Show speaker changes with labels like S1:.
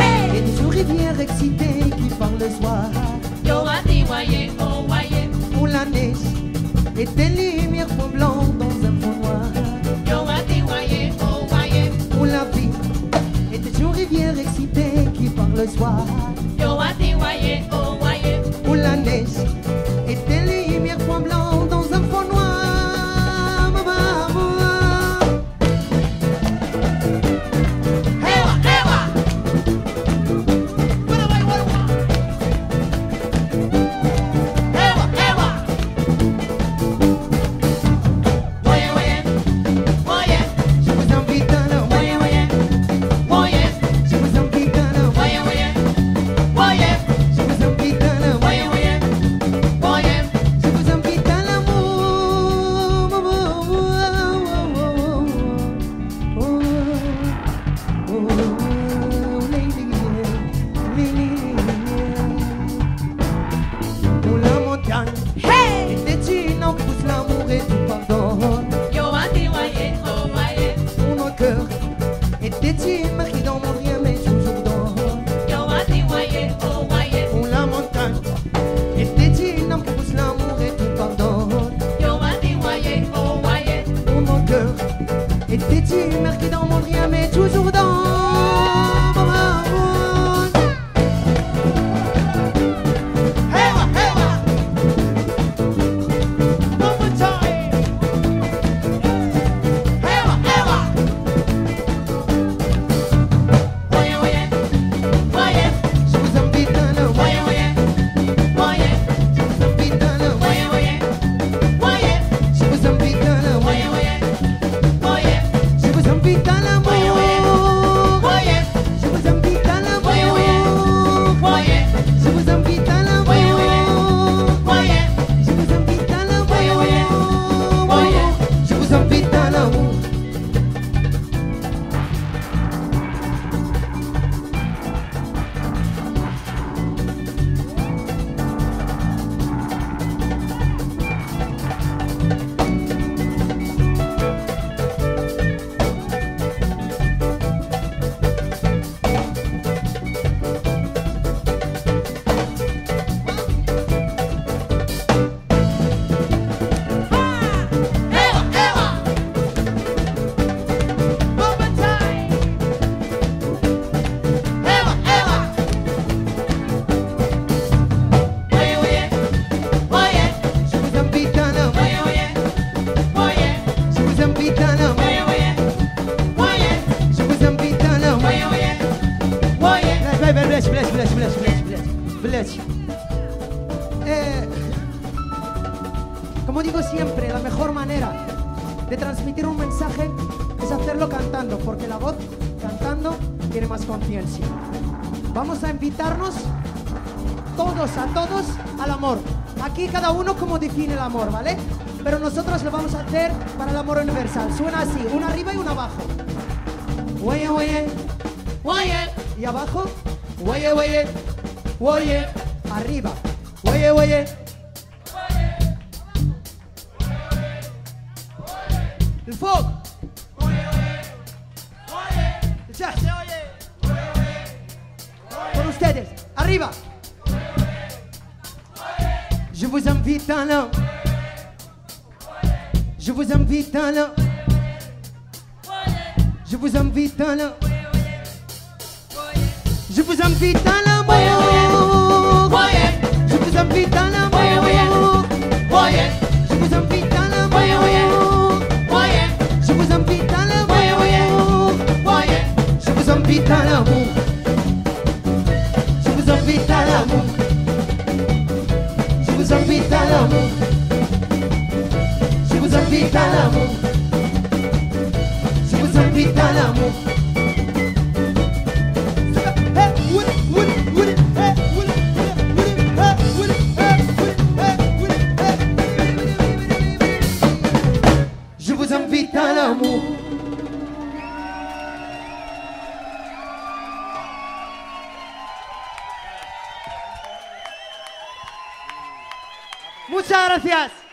S1: Et des jours rivières excitées qui parlent le soir. Où la neige et des lumières font blanc dans un fond noir. Où la vie et des jours rivières excitées qui parlent le soir. Où la neige et des lumières font blanc dans un fond noir. Como digo siempre, la mejor manera de transmitir un mensaje es hacerlo cantando, porque la voz cantando tiene más conciencia. Vamos a invitarnos todos al amor. Aquí cada uno como define el amor, ¿vale? Pero nosotros lo vamos a hacer para el amor universal. Suena así, una arriba y una abajo. Oye, oye, oye. Y abajo, oye, oye, oye. Arriba, oye, oye. El fuego. El jazz. Con ustedes, arriba. Je vous invite à l'un. Je vous invite à l'un. Je vous invite à l'un. Je vous invite à l'amour. Je vous invite à l'amour. Je vous invite à l'amour. Je vous invite à l'amour. Je vous invite à l'amour. Je vous invite à l'amour. Je vous invite à l'amour. Je vous invite à l'amour. Je vous invite à l'amour. Je vous invite à l'amour. Muchas gracias.